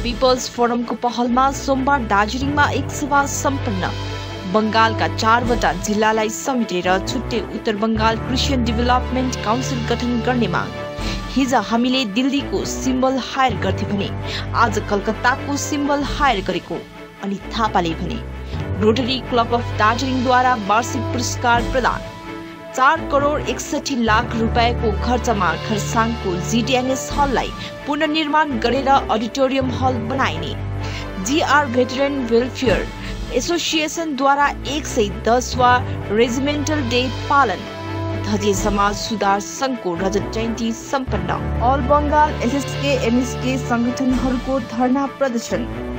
People's फोरमको पहलमा सोमबार दार्जिलिङमा एक सभा सम्पन्न। बंगालका 4वटा जिल्लालाई समेटेर छुट्टै उत्तर बंगाल क्रिस्चियन डेभलपमेन्ट काउन्सिल गठन गर्ने माग। हिज हामीले दिल्लीको सिम्बल हायर गर्थे भने आज कलकत्ताको सिम्बल हायर गरेको। अनि थापाले भने रोटरी क्लब अफ दार्जिलिङद्वारा वार्षिक पुरस्कार प्रदान। 4 करोड 61 लाख रुपियाँको खर्चमा खरसाङको जीटीएनएस हललाई पुनर्निर्माण गरेर अडिटोरियम हल बनाइने। जीआर भेटरेन वेलफेयर एसोसिएसनद्वारा 110वां रेजिमेन्टल डे पालन। धजे समाज सुधार संघको रजत जयन्ती सम्पन्न। अल बंगाल एसएसके एमएसके संगठनहरूको धरना प्रदर्शन।